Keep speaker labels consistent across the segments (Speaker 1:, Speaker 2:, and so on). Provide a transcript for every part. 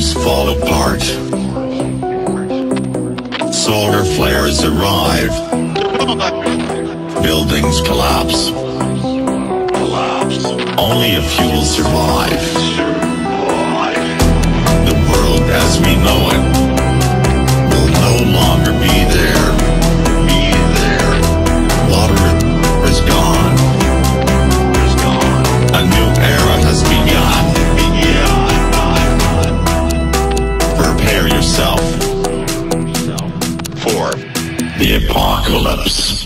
Speaker 1: systems fall apart. Solar flares arrive. Buildings collapse. Only a few will survive. The world as we know it will no longer be there. Water is gone. A new era has begun. Prepare yourself for the apocalypse.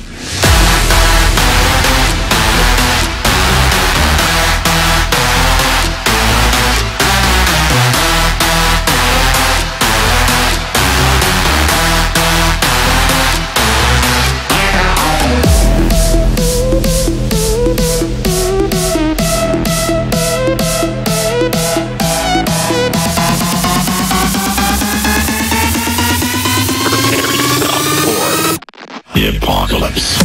Speaker 1: The apocalypse.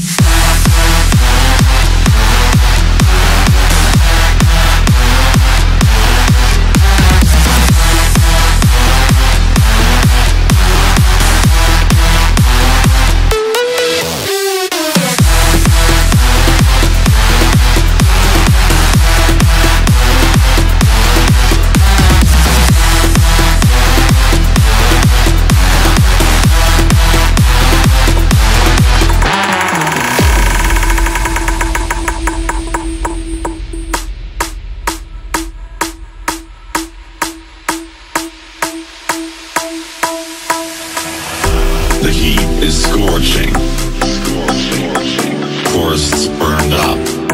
Speaker 1: The heat is scorching. Forests burned up.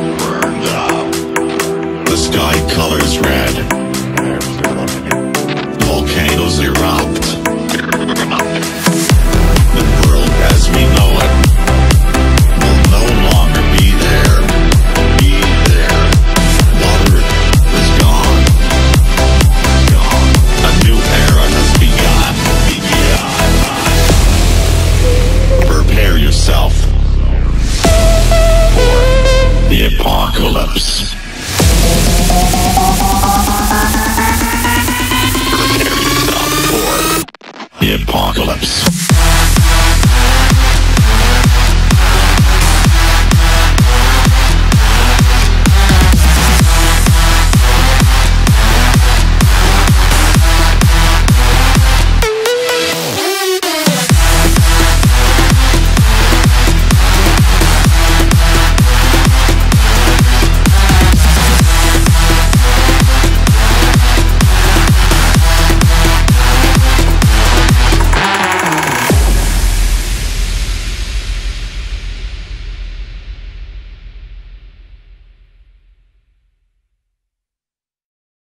Speaker 1: The sky colors red. Volcanoes erupt. The world as we know it will no longer be there. Water is gone. A new era has begun. Prepare yourself for the apocalypse. Prepare yourself for the apocalypse.